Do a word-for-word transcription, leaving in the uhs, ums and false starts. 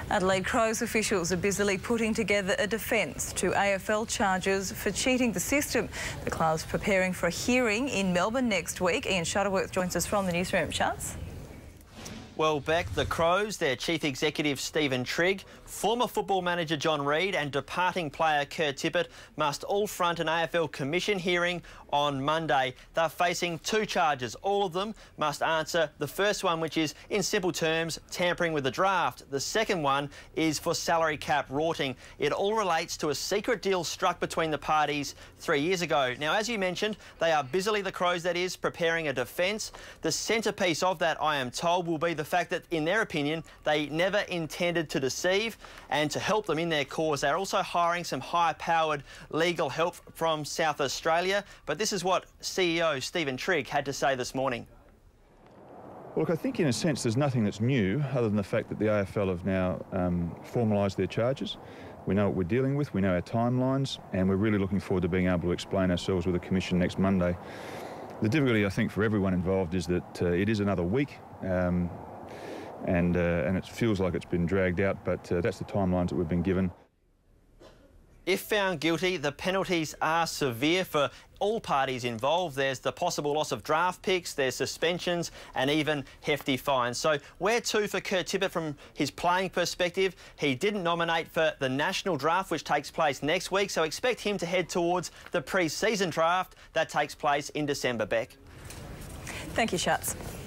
Adelaide Crows officials are busily putting together a defence to A F L charges for cheating the system. The club's preparing for a hearing in Melbourne next week. Ian Shuttleworth joins us from the newsroom. Shuts. Well, Beck, the Crows, their chief executive Stephen Trigg, former football manager John Reid and departing player Kurt Tippett must all front an A F L commission hearing on Monday. They're facing two charges. All of them must answer the first one, which is, in simple terms, tampering with the draft. The second one is for salary cap rorting. It all relates to a secret deal struck between the parties three years ago. Now, as you mentioned, they are busily, the Crows that is, preparing a defence. The centrepiece of that, I am told, will be the fact that, in their opinion, they never intended to deceive, and to help them in their cause, they're also hiring some high-powered legal help from South Australia. But this is what C E O Stephen Trigg had to say this morning. Well, look, I think in a sense there's nothing that's new other than the fact that the A F L have now um, formalised their charges. We know what we're dealing with, we know our timelines, and we're really looking forward to being able to explain ourselves with the Commission next Monday. The difficulty, I think, for everyone involved is that uh, it is another week. Um, And, uh, and it feels like it's been dragged out, but uh, that's the timelines that we've been given. If found guilty, the penalties are severe for all parties involved. There's the possible loss of draft picks, there's suspensions and even hefty fines. So where to for Kurt Tippett from his playing perspective? He didn't nominate for the national draft, which takes place next week, so expect him to head towards the pre-season draft that takes place in December, Beck. Thank you, Shuts.